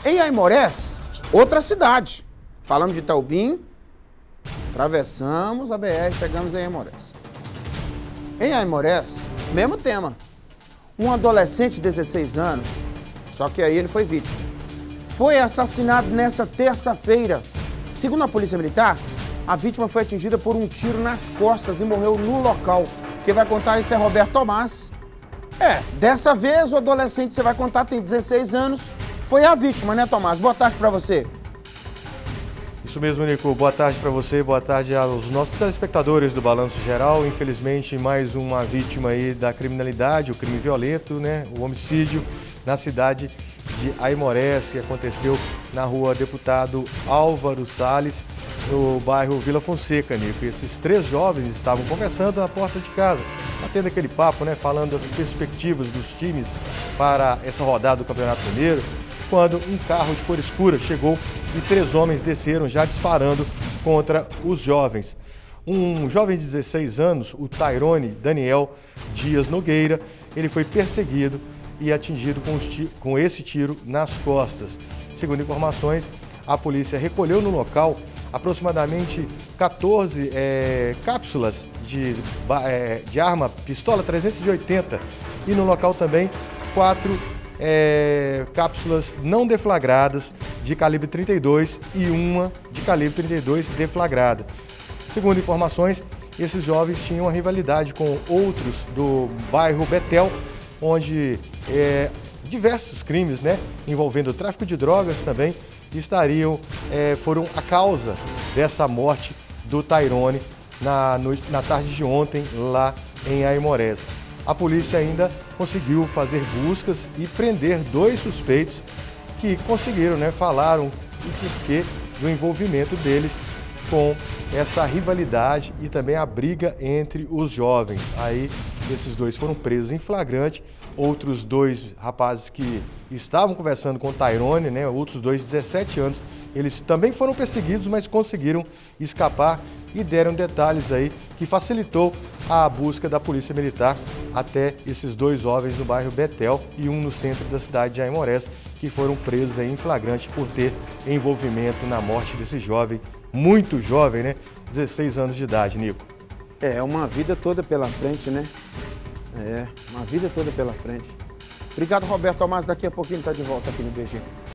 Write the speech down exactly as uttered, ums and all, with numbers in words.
Em Aimorés, outra cidade. Falando de Itaubim, atravessamos a B R e chegamos em Aimorés. Em Aimorés, mesmo tema. Um adolescente de dezesseis anos, só que aí ele foi vítima, foi assassinado nessa terça-feira. Segundo a Polícia Militar, a vítima foi atingida por um tiro nas costas e morreu no local. Quem vai contar isso é Roberto Tomás. É, dessa vez o adolescente que você vai contar tem dezesseis anos, foi a vítima, né, Tomás? Boa tarde para você. Isso mesmo, Nico. Boa tarde para você, boa tarde aos nossos telespectadores do Balanço Geral. Infelizmente, mais uma vítima aí da criminalidade, o crime violento, né? O homicídio na cidade de Aimorés, que aconteceu na rua Deputado Álvaro Salles, no bairro Vila Fonseca, Nico. E esses três jovens estavam conversando na porta de casa, batendo aquele papo, né? Falando das perspectivas dos times para essa rodada do Campeonato Mineiro, quando um carro de cor escura chegou e três homens desceram já disparando contra os jovens. Um jovem de dezesseis anos, o Tairone Daniel Dias Nogueira, ele foi perseguido e atingido com, os com esse tiro nas costas. Segundo informações, a polícia recolheu no local aproximadamente quatorze é, cápsulas de, é, de arma pistola trezentos e oitenta e no local também quatro É, cápsulas não deflagradas de calibre trinta e dois e uma de calibre trinta e dois deflagrada. Segundo informações, esses jovens tinham uma rivalidade com outros do bairro Betel, onde é, diversos crimes, né, envolvendo tráfico de drogas também estariam, é, foram a causa dessa morte do Tairone na, noite, na tarde de ontem lá em Aimorés. A polícia ainda conseguiu fazer buscas e prender dois suspeitos que conseguiram, né, falaram o porquê do envolvimento deles com essa rivalidade e também a briga entre os jovens. Aí esses dois foram presos em flagrante, outros dois rapazes que estavam conversando com o Tairone, né, outros dois de dezessete anos, eles também foram perseguidos, mas conseguiram escapar e deram detalhes aí que facilitou a busca da Polícia Militar até esses dois jovens no bairro Betel e um no centro da cidade de Aimorés, que foram presos aí em flagrante por ter envolvimento na morte desse jovem, muito jovem, né? dezesseis anos de idade, Nico. É, uma vida toda pela frente, né? É, uma vida toda pela frente. Obrigado, Roberto Tomás. Daqui a pouquinho ele está de volta aqui no B G.